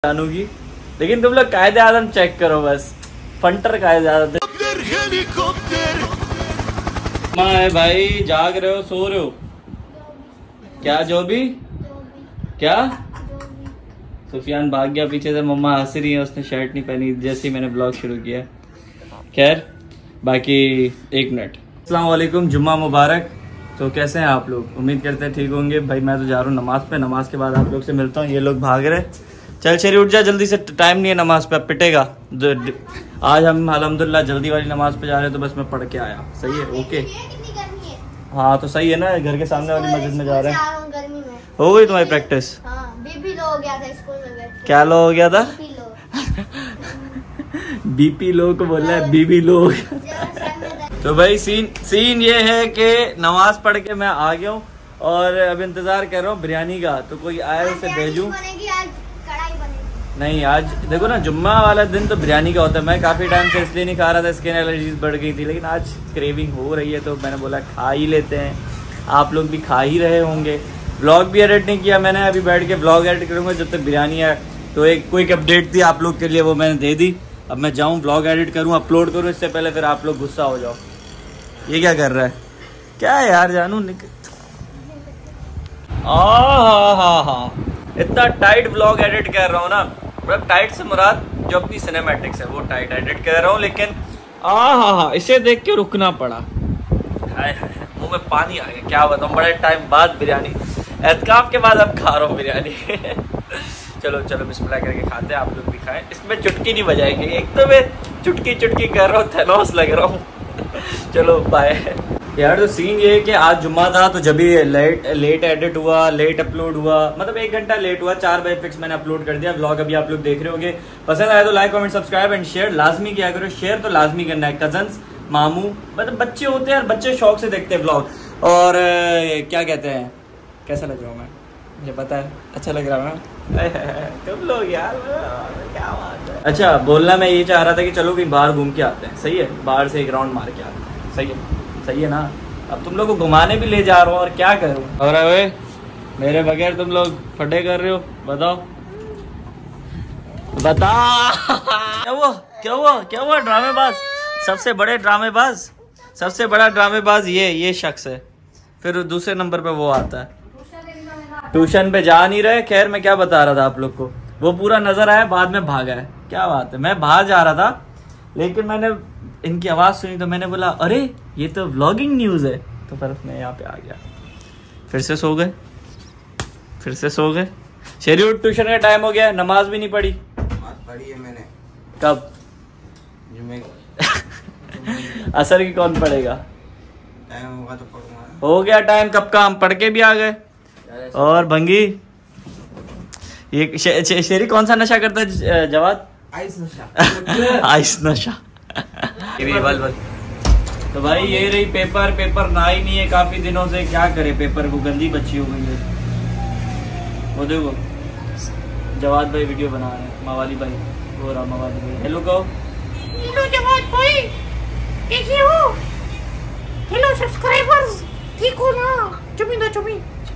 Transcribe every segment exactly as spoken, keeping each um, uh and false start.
जानू की, लेकिन तुम लोग कायदे आजम चेक करो बस, फंटर कायदे आजम। माँ भाई जाग रहे हो, सो रहे हो क्या? जो भी क्या? सुफियान भाग गया पीछे से, मम्मा हंस रही है, उसने शर्ट नहीं पहनी जैसे ही मैंने ब्लॉग शुरू किया। खैर बाकी एक मिनट। अस्सलाम वालेकुम, जुम्मा मुबारक। तो कैसे हैं आप लोग? उम्मीद करते हैं ठीक होंगे। भाई मैं तो जा रहा हूँ नमाज पे, नमाज के बाद आप लोग से मिलता हूँ। ये लोग भाग रहे, चल शरी उठ जा जल्दी से, टाइम नहीं है नमाज पे, अब पिटेगा। आज हम अल्हम्दुलिल्लाह जल्दी वाली नमाज पे जा रहे हैं, तो बस मैं पढ़ के आया। सही है? ओके हाँ तो सही है ना, घर के सामने वाली मस्जिद में जा रहे हैं। हो गई तुम्हारी प्रैक्टिस? बीपी लो हो गया था स्कूल में। क्या लो हो गया था? बीपी लो को बोल रहा है, बीबी लो हो गया। तो भाई सीन सीन ये है कि नमाज पढ़ के मैं आ गया हूँ और अब इंतजार कर रहा हूँ बिरयानी का, तो कोई आए उसे भेजूं। नहीं आज देखो ना, जुम्मा वाला दिन तो बिरयानी का होता है। मैं काफी टाइम से इसलिए नहीं खा रहा था, स्किन एलर्जीज बढ़ गई थी, लेकिन आज क्रेविंग हो रही है तो मैंने बोला खा ही लेते हैं। आप लोग भी खा ही रहे होंगे। व्लॉग भी एडिट नहीं किया मैंने, अभी बैठ के व्लॉग एडिट करूंगा जब तक बिरयानी है। तो एक क्विक अपडेट थी आप लोग के लिए, वो मैंने दे दी। अब मैं जाऊँ व्लॉग एडिट करूँ, अपलोड करूँ, इससे पहले फिर आप लोग गुस्सा हो जाओ। ये क्या कर रहा है? क्या है यार जानू निक... हाँ हाँ हाँ इतना टाइट व्लॉग एडिट कर रहा हूँ ना, मतलब टाइट से मुराद जो अपनी सिनेमैटिक्स है वो टाइट एडिट कर रहा हूँ, लेकिन आ हाँ हाँ इसे देख के रुकना पड़ा। मुंह में पानी आ गया, क्या बताऊँ, बड़े टाइम बाद बिरयानी, एतकाफ के बाद अब खा रहा हूँ बिरयानी। चलो चलो बिस्मिल्लाह करके खाते हैं, आप लोग भी खाएं। इसमें चुटकी नहीं बजाएंगे, एक तो मैं चुटकी चुटकी कर रहा हूँ, थैनोस लग रहा हूँ। चलो बाय यार। तो सीन ये है कि आज जुम्मा था, तो जब भी लेट लेट एडिट हुआ, लेट अपलोड हुआ, मतलब एक घंटा लेट हुआ, चार बजे फिक्स मैंने अपलोड कर दिया व्लॉग। अभी आप लोग देख रहे होंगे। पसंद आया तो like comment subscribe and share लाजमी किया करो। शेयर तो लाजमी करना है। कजन्स, मामू, मतलब बच्चे होते हैं, बच्चे शौक से देखते हैं व्लॉग। और क्या कहते हैं, कैसा लग रहा हूँ मैं? मुझे पता है अच्छा लग रहा है। तुम लोग यार क्या बात है। अच्छा बोलना मैं ये चाह रहा था कि चलो कहीं बाहर घूम के आते हैं। सही है? बाहर से एक राउंड मार के आते हैं। सही है? सही है ना? अब तुम लोग को घुमाने भी ले जा रहा हूँ, और क्या करूँ। और अबे मेरे बगैर तुम लोग फटे कर रहे हो, बताओ बता। क्या हुआ क्या हुआ क्या हुआ? ड्रामेबाज, सबसे बड़े ड्रामेबाज, सबसे बड़ा ड्रामेबाज ये ये शख्स है। फिर दूसरे नंबर पे वो आता है। ट्यूशन पे जा नहीं रहे। खैर मैं क्या बता रहा था आप लोग को, वो पूरा नजर आया, बाद में भागा है। क्या बात है, मैं बाहर जा रहा था, लेकिन मैंने इनकी आवाज सुनी तो मैंने बोला अरे ये तो व्लॉगिंग न्यूज है, तो फिर मैं यहाँ पे आ गया। फिर से सो गए फिर से सो गए शेरी उठ, ट्यूशन का टाइम हो गया, नमाज भी नहीं पढ़ी। पढ़ी है मैंने। कब? असर की कौन पढ़ेगा? टाइम होगा तो पढ़ूंगा। हो गया टाइम कब का, हम पढ़ के भी आ गए। और भंगी ये शे, शे, शेरी कौन सा नशा करता है जवाद? आइस नशा। आइस नशा। बल बल। तो भाई ये रही पेपर, पेपर ना ही नहीं है काफी दिनों से, क्या करे, पेपर को गंदी बच्ची हो गई है। वो देखो जवाद भाई वीडियो बना रहे हैं, मवाली भाई, हो रहा मवाली भाई। हेलो कहो। हेलो जवाद भाई, कैसे हो? हेलो सब्सक्राइबर्स, ठीक हो ना? चुमी दो चुमी।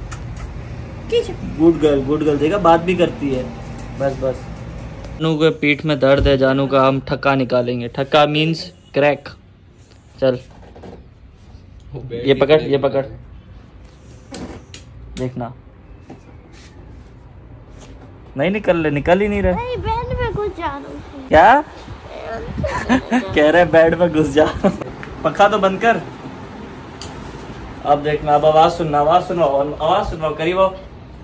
गुड गर्ल गुड गर्ल, देखा बात भी करती है। बस बस। जानू के पीठ में दर्द है, जानू का हम ठक्का निकालेंगे। ठक्का मीन्स क्रैक। चल ये पकड़, ये पकड़, देखना। नहीं निकल रहे, निकल ही नहीं रहे। बेड में घुस जा रहा हूं। क्या कह रहे? बेड में घुस जा। पंखा तो बंद कर। अब देखना, अब आवाज सुनना, आवाज सुनो, आवाज सुनो, करीब आओ।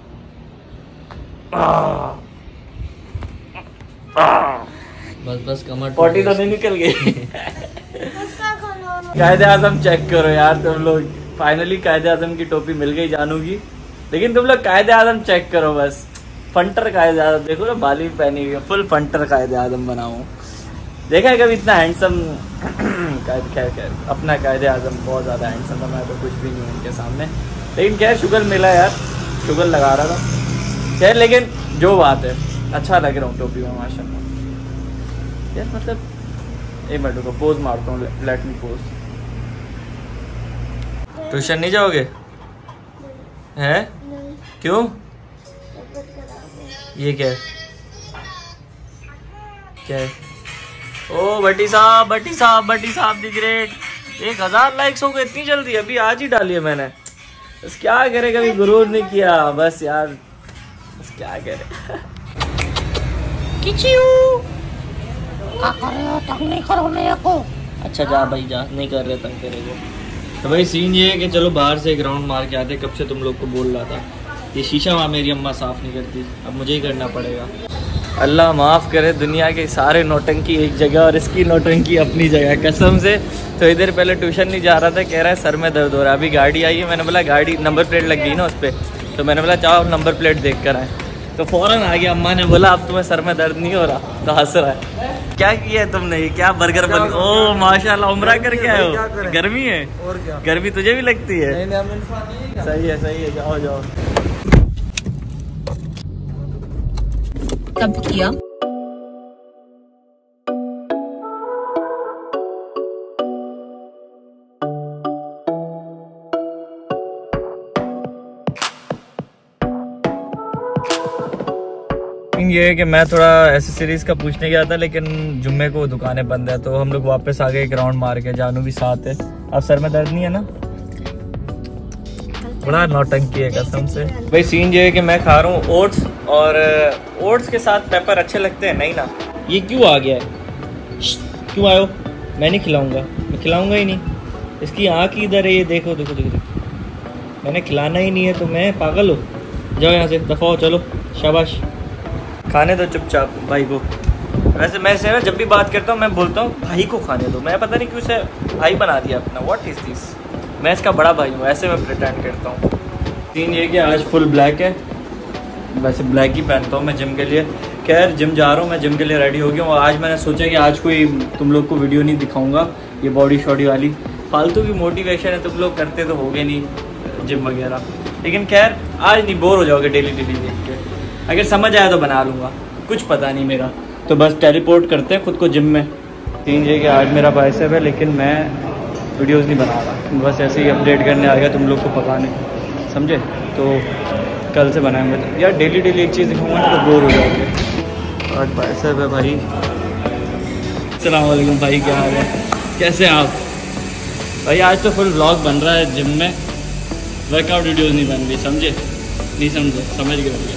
बस बस कमर पॉटी तो नहीं निकल गई। कायदे आजम चेक करो यार तुम लोग, फाइनली कायदे आजम की टोपी मिल गई जानू की, लेकिन तुम लोग कायदे आजम चेक करो बस। फंटर कायदे आजम देखो ना, बाली पहनी हुई है, फुल फंटर कायदे आजम बना हूँ। देखा है कभी इतना हैंडसम? खैर खैर अपना कायदे आजम बहुत ज्यादा हैंडसम है, मैं तो कुछ भी नहीं हूँ उनके सामने। लेकिन खैर शुगर मिला यार, शुगर लगा रहा था। खैर लेकिन जो बात है, अच्छा लग रहा हूँ टोपी में माशाल्लाह यार। मतलब एक मिनट को पोज मारता हूँ, लेट मी पोज। ट्यूशन नहीं जाओगे? हैं? क्यों? ये क्या है? क्या है? ओ भट्टी साहब, भट्टी साहब, भट्टी साहब दी ग्रेट। एक हजार लाइक्स हो गए इतनी जल्दी? अभी आज ही डाली है मैंने। बस क्या करे, कभी गुरूर नहीं किया बस यार, बस क्या करे। किचियो क्या कर रहे हो? तंग नहीं करो मेरे को। अच्छा जा भाई जा, नहीं कर रहे तंग तेरे को। तो भाई सीन ये है कि चलो बाहर से एक राउंड मार के आते। कब से तुम लोग को बोल रहा था, ये शीशा वहाँ मेरी अम्मा साफ़ नहीं करती, अब मुझे ही करना पड़ेगा। अल्लाह माफ़ करे, दुनिया के सारे नौटंकी एक जगह और इसकी नौटंकी अपनी जगह कसम से। तो इधर पहले ट्यूशन नहीं जा रहा था, कह रहा है सर में दर्द हो रहा है। अभी गाड़ी आई है, मैंने बोला गाड़ी नंबर प्लेट लग गई ना उस पर, तो मैंने बोला चाहो नंबर प्लेट देख कर आए। तो फ़ौरन आ गया, अम्मा ने बोला अब तुम्हें सर में दर्द नहीं हो रहा, तो हंस रहा है। क्या किया है तुमने? ये क्या बर्गर बन? ओ माशाल्लाह, उम्रा करके आए हो? गर्मी है और क्या, गर्मी तुझे भी लगती है? नहीं, नहीं, नहीं, नहीं, सही है सही है, जाओ जाओ। कब किया? ये है कि मैं थोड़ा एसेसरीज का पूछने गया था, लेकिन जुम्मे को दुकानें बंद है, तो हम लोग वापस आ गए एक राउंड मार के। जानू भी साथ है। अब सर में दर्द नहीं है ना? बड़ा नौटंकी है कसम से। भाई सीन ये है कि मैं खा रहा हूँ ओट्स, और ओट्स के साथ पेपर अच्छे लगते हैं नहीं ना? ये क्यों आ गया है? क्यों आयो? मैं नहीं खिलाऊंगा, मैं खिलाऊंगा ही नहीं। इसकी आँख इधर है, ये देखो देखो देखो देखो, मैंने खिलाना ही नहीं है तुम्हें, पागल हो? जाओ यहाँ से, दफा हो, चलो शाबाश। खाने दो चुपचाप भाई को। वैसे मैं से ना जब भी बात करता हूँ मैं बोलता हूँ भाई को खाने दो। मैं पता नहीं क्यों से भाई बना दिया अपना। What is this? मैं इसका बड़ा भाई हूँ, ऐसे मैं प्रिटेंड करता हूँ। सीन ये कि आज फुल ब्लैक है, वैसे ब्लैक ही पहनता हूँ मैं जिम के लिए। खैर जिम जा रहा हूँ मैं, जिम के लिए रेडी हो गया हूँ। आज मैंने सोचा कि आज कोई तुम लोग को वीडियो नहीं दिखाऊँगा ये बॉडी शॉडी वाली, फालतू की मोटिवेशन है, तुम लोग करते तो होगे नहीं जिम वगैरह। लेकिन खैर आज नहीं, बोर हो जाओगे डेली डेली देख के। अगर समझ आया तो बना लूँगा, कुछ पता नहीं मेरा। तो बस टेलीपोर्ट करते हैं खुद को जिम में। तीन जगह आज मेरा बाइसेप है, लेकिन मैं वीडियोस नहीं बना रहा, बस ऐसे ही अपडेट करने आ गया तुम लोग को पकाने, समझे? तो कल से बनाएंगे यार, डेली डेली एक चीज़ दिखाऊंगा ना तो बोर हो जाओगे। आज बाइसेप है भाई। अस्सलाम वालेकुम भाई, क्या हाल है, कैसे हैं आप? भाई आज तो फुल व्लॉग बन रहा है जिम में, वर्कआउट वीडियोज़ नहीं बन रही, समझे? नहीं समझे? समझ गए होंगे।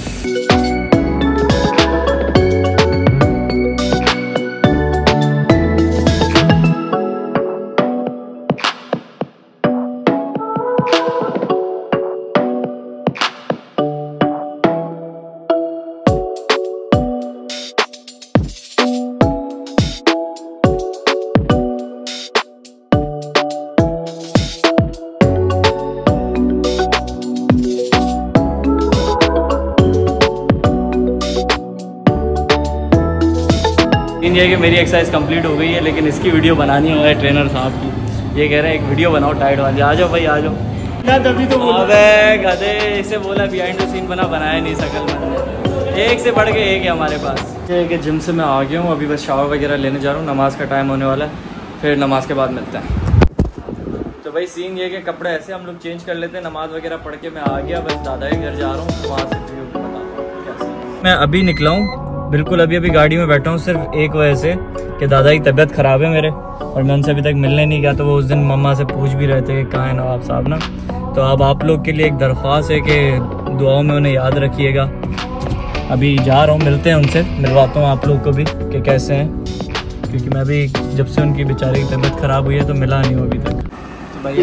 ये है कि मेरी एक्सरसाइज कंप्लीट हो गई है, लेकिन इसकी वीडियो बनानी है ट्रेनर साहब की। ये कह रहे हैं एक वीडियो बनाओ टाइट वाली। आ जाओ भाई आ जाओ। तभी तो अबे गधे, इसे बोला बिहाइंड द सीन बना, बनाया नहीं सकल मैंने। एक से बढ़ के एक है हमारे पास। ये है कि जिम से मैं आ गया हूँ, अभी बस शावर वगैरह लेने जा रहा हूँ, नमाज़ का टाइम होने वाला है, फिर नमाज़ के बाद मिलते हैं। तो भाई सीन ये कि कपड़े ऐसे हम लोग चेंज कर लेते हैं, नमाज़ वगैरह पढ़ के मैं आ गया, बस दादा के घर जा रहा हूँ, वहाँ से फ्री होकर बताता हूँ। मैं अभी निकला हूँ, बिल्कुल अभी अभी गाड़ी में बैठा हूँ, सिर्फ एक वजह से कि दादा की तबीयत ख़राब है मेरे, और मैं उनसे अभी तक मिलने नहीं गया। तो वो उस दिन मम्मा से पूछ भी रहे थे कि कहाँ है नवाब साहब ना। तो अब आप लोग के लिए एक दरख्वास्त है कि दुआओं में उन्हें याद रखिएगा। अभी जा रहा हूँ, मिलते हैं उनसे, मिलवाता हूँ आप लोग को भी कि कैसे हैं, क्योंकि मैं अभी जब से उनकी बेचारे की तबीयत ख़राब हुई है तो मिला नहीं हूँ अभी तक। तो भाई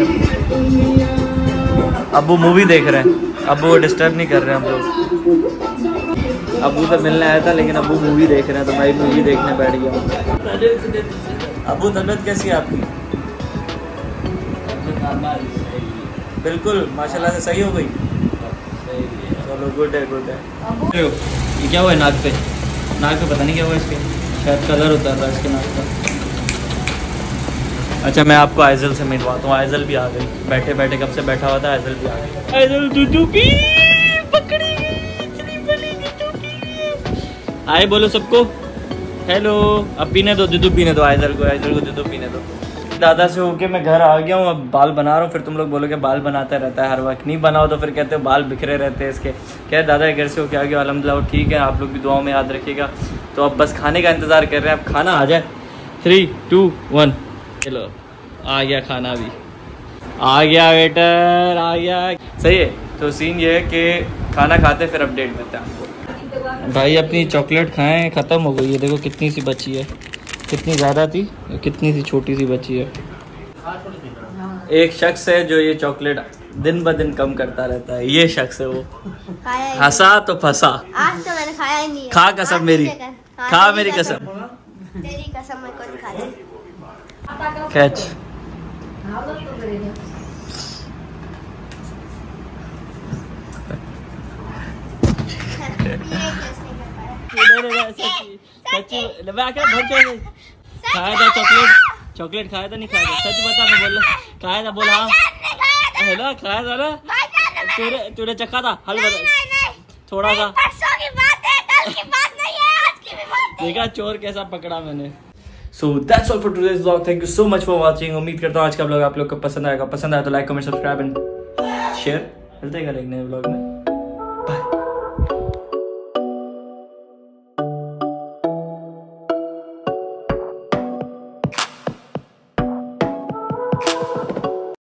अब वो मूवी देख रहे हैं, अब वो डिस्टर्ब नहीं कर रहे हैं हम लोग। अबू से मिलने आया था, लेकिन अबू मूवी देख रहे हैं, तो भाई मूवी देखने बैठ गया हूँ। अबू तबीयत कैसी है आपकी? बिल्कुल माशाल्लाह से सही हो गई। चलो गुड है गुड है। ये क्या हुआ है नाक पे? नाक पे पता नहीं क्या हुआ इसके, शायद कलर होता था इसके नाक का। अच्छा मैं आपको आइजल से मिलवाता हूँ। आइजल भी आ गई, बैठे बैठे कब से बैठा हुआ था, आइजल भी आ गई। आइजल दूधू पी पकड़ी आए, बोलो सबको हेलो। अब पीने दो दूध, पीने दो आइजल को, आइजल को दूध पीने दो। दादा से होके मैं घर आ गया हूँ, अब बाल बना रहा हूँ। फिर तुम लोग बोलोगे बाल बनाता रहता है हर वक्त, नहीं बनाओ तो फिर कहते हो बाल बिखरे रहते हैं इसके। क्या दादा घर से होके आ गया, अल्हम्दुलिल्लाह ठीक है। आप लोग भी दुआओं में याद रखिएगा। तो अब बस खाने का इंतज़ार कर रहे हैं, अब खाना आ जाए। थ्री टू वन, चलो आ गया खाना भी, आ गया वेटर, आ गया। सही है। तो सीन ये है कि खाना खाते फिर अपडेट देते हैं आपको। भाई अपनी चॉकलेट खाएं, ख़त्म हो गई है। देखो कितनी सी बची है, कितनी ज़्यादा थी, कितनी सी छोटी सी बची है। एक शख्स है जो ये चॉकलेट दिन ब दिन कम करता रहता है, ये शख्स है वो। हंसा तो फंसा। आज तो मैंने खाया ही नहीं है। खा कसम मेरी, खा मेरी कसम। तेरी कसम मैं कौन खाता। कैच। खाया था चॉकलेट, चॉकलेट खाया था नहीं खाया था? सच बता, मैं बोल रहा खाया था, बोल हाँ है ना, खाया था ना? तूने तूने चखा था? हल बता थोड़ा सा। देखा चोर कैसा पकड़ा मैंने। So that's all for today's vlog. Thank you so much for watching. उम्मीद करता हूँ आज का व्लॉग आप लोग को पसंद आएगा। पसंद आया तो like comment subscribe and share. मिलते हैं एक नए व्लॉग में। बाय।